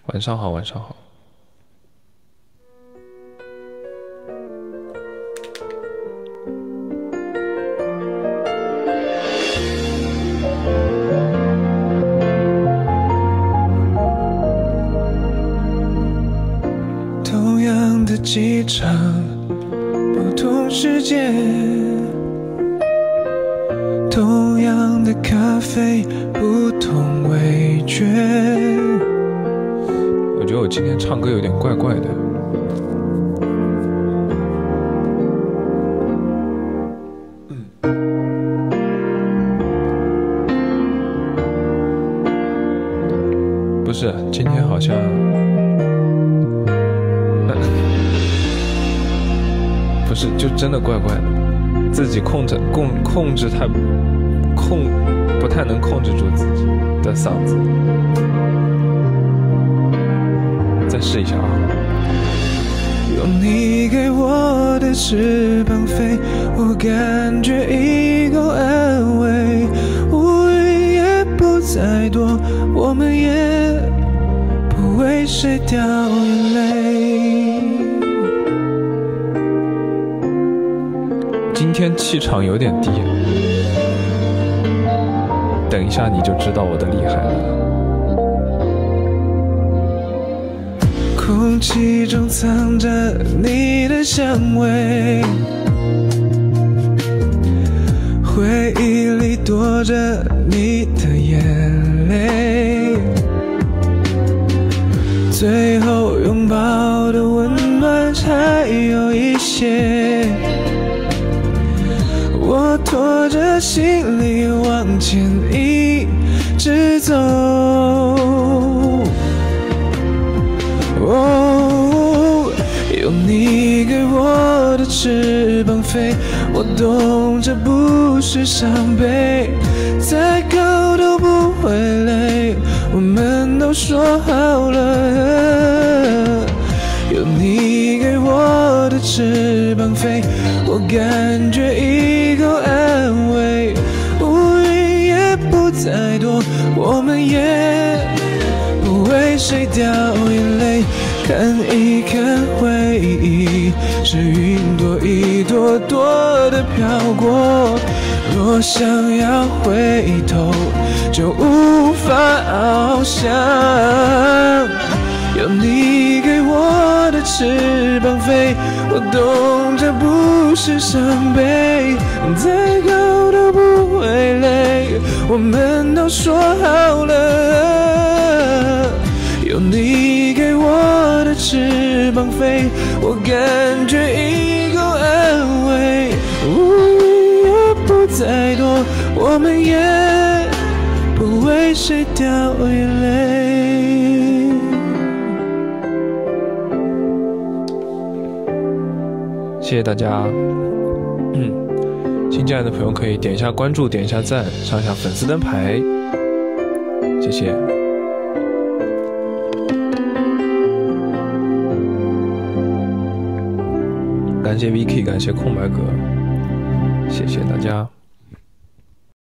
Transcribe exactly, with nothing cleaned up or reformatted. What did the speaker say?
晚上好，晚上好。 同样的机场，不同时间，同样的咖啡，不同味觉。 我觉得我今天唱歌有点怪怪的。嗯。不是，今天好像。不是，就真的怪怪的，自己控制控控制太控不太能控制住自己的嗓子。再试一下啊！ 用你给我的翅膀飞，我感觉已够安慰，乌云也不再多，我们也不为谁掉眼泪。 今天气场有点低，等一下你就知道我的厉害了。 空气中藏着你的香味，回忆里躲着你的眼泪，最后拥抱的温暖才有一些。我拖着行李往前一直走，哦，用你给我的翅膀飞，我懂这不是伤悲，再高都不会累，我们都说好了。用你给我的翅膀飞，我感觉已够安慰，乌云也不再多，我们也不为谁掉眼泪。看一看回忆，是云朵一朵朵的飘过，若想要回头，就无法翱翔。用你给我的翅膀飞，我懂这不是伤悲，再高都不会累，我们都说好了。用你给我的翅膀飞，我感觉已够安慰，乌云也不再多，我们也不为谁掉眼泪。 谢谢大家。嗯，新进来的朋友可以点一下关注，点一下赞，上一下粉丝灯牌，谢谢。感谢 Vicky， 感谢空白格，谢谢大家。